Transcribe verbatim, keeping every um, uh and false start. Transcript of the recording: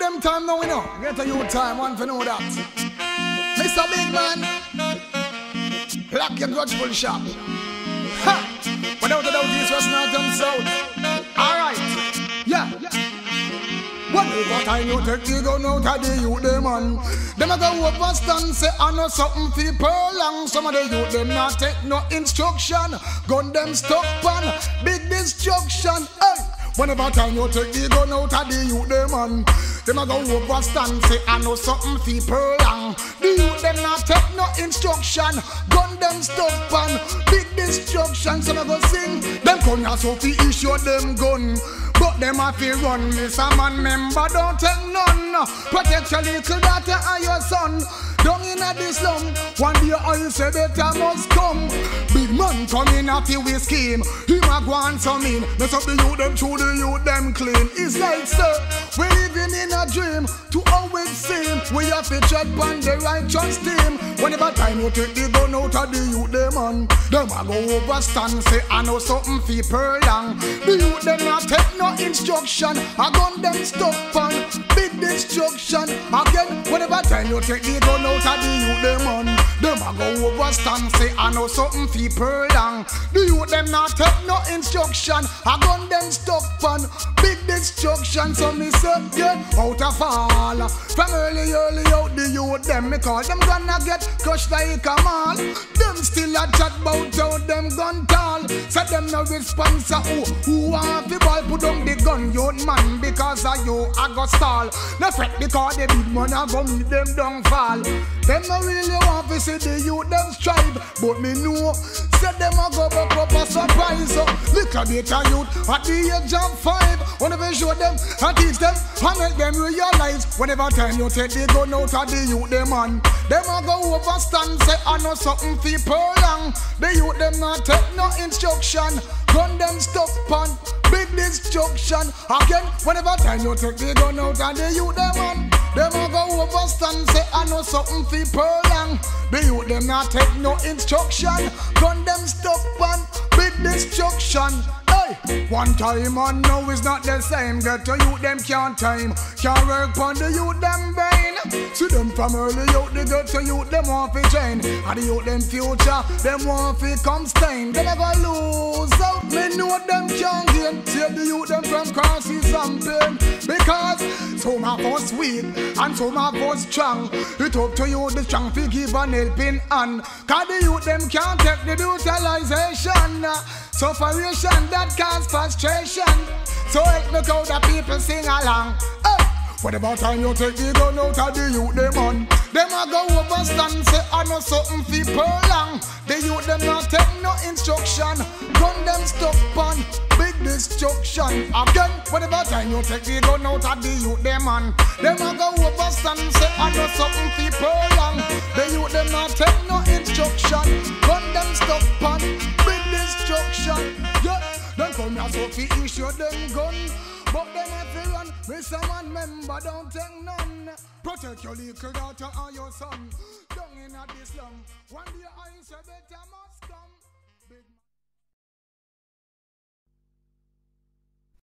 them time now, we know. Get a youth time, one to know that. Mister Big Man, lock your grudgeful shop. Ha! Without a doubt, east, west, north, and south. Alright, yeah. Whatever time you take the gun out of the youth, them man. Them a go over stand, say I know something for pearl long. Some of the youth, them not take no instruction. Gun them stuck pan, big destruction. Hey! Whenever time you take the gun out of the youth, them man. Them a go over stand, say I know something for pearl long. The youth, them not take no instruction. Gun them stuck pan, big destruction. Some a go sing, them come here so fi issue them gun. But them a fi run, miss a man member, don't take none. Protect your little daughter and your son. Down in a the slum, one day I say better must come. Big man come in a fi we scheme. Him a go on some in. Mess up the youth them true, the youth them clean. It's like sir, we living in a dream. To always seem, we have to tread on the righteous team. Whenever time you take the gun out of the youth them man, them a go over stand, say I know something fi pearl long. The youth them not take no instruction. I gun them stuck on big destruction. Again, whenever time you take the gun out of the youth them on, them a go over stand, say I know something fi pearl long. The youth them not take no instruction. I gun them stuck on big destruction. So me say get out of fall. From early early out the youth them, me call them gonna get crushed like a man. Them still a chat about how them gun tall. Say them no response a who who want fi ball. Put down the gun, youth man, because of you I go stall. No fret because the big man a go meet them down fall. Them no really want to see the youth them strive, but me know say them a go back up a surprise. So little bit of youth at the age of five, whenever show them and teach them and make them realize. Whenever time you take the gun out of the youth them man, them a go over stand, say I know something fi pearl long. The youth them not take no instruction. Gun them stuck on big destruction. Again, whenever time you take the gun out of the youth them man, them a go over stand, say I know something fi pearl long. The youth them not take no instruction. Gun them stuck on big destruction. Hey, one time and now is not the same. Get to youth them can't time, can't work on the youth them brain. See them from early youth, they get to youth them want fi train. And the youth them future, them want fi come stain. They never lose out, me know them can't gain. Save the youth them from crosses and pain. Because some of us weak and some of us strong. It up to you the strong fi give an helping hand. Cause the youth them can't take the utilization. Sufferation that cause frustration. So help me how the people sing along. Hey! Whatever time you take the gun out of the youth them on, them a go over stand, say I know something fi pearl long. The youth them not take no instruction. Gun them stuck on big destruction. Again, whatever time you take the gun out of the youth them on, them a go over stand, say I know something fi pearl long. The youth them not take no instruction. Gun them stuck on big destruction. Yeah, them come here so fi issue them gun, but them a fi run. Miss a man member, don't take none. Protect your little daughter and your son. Down in a the slum, one day I say better must.